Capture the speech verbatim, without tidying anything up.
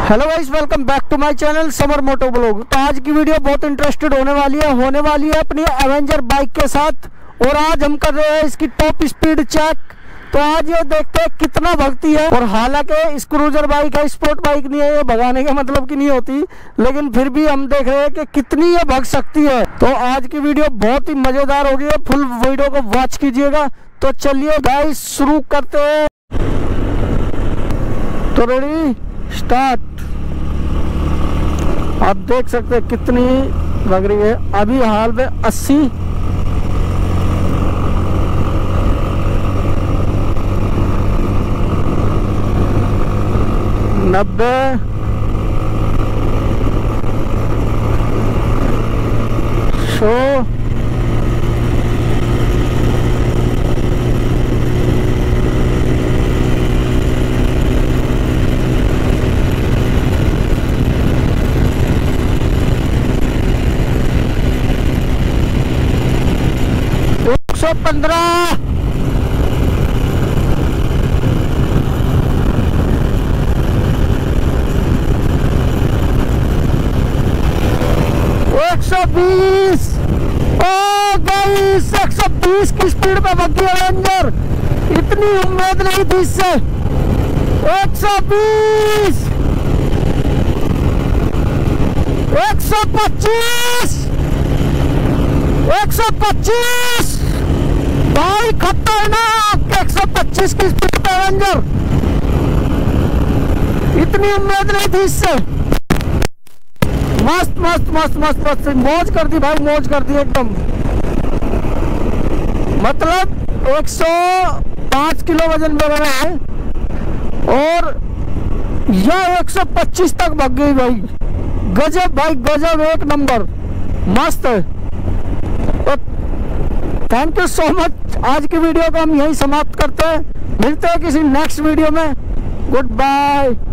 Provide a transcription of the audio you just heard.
Hello guys, welcome back to my channel Samar moto blog. तो आज की वीडियो बहुत इंटरेस्टेड होने वाली है होने वाली है अपनी एवेंजर बाइक के साथ। और आज हम कर रहे हैं इसकी टॉप स्पीड चेक। तो आज ये देखते हैं कितना भगती है। और हालांकि स्क्रूजर बाइक है, स्पोर्ट बाइक नहीं है, ये भगाने के मतलब की नहीं होती, लेकिन फिर भी हम देख रहे हैं कि कितनी ये भग सकती है। तो आज की वीडियो बहुत ही मजेदार होगी, फुल वीडियो को वॉच कीजिएगा। तो चलिए गाइस शुरू करते हैं। तो रेडी स्टार्ट। आप देख सकते हैं कितनी लग रही है। अभी हाल में अस्सी, नब्बे, सौ, एक सौ पंद्रह, एक सौ बीस। ओ गाइस, एक सौ बीस की स्पीड में भगी एवेंजर। इतनी उम्मीद नहीं थी इससे। एक सौ बीस, एक सौ पच्चीस, एक सौ पच्चीस। भाई खतरनाक एक सौ पच्चीस की स्पीड पे एवेंजर। इतनी उम्मीद नहीं थी इससे। मस्त मस्त मस्त मस्त मस्त मौज कर दी भाई, मौज कर दी एकदम। मतलब एक सौ पाँच किलो वजन में बना है और यह एक सौ पच्चीस तक भाग गई भाई। गजब भाई गजब, एक नंबर, मस्त है। तो थैंक यू सो मच। आज की वीडियो को हम यहीं समाप्त करते हैं। मिलते हैं किसी नेक्स्ट वीडियो में। Good bye.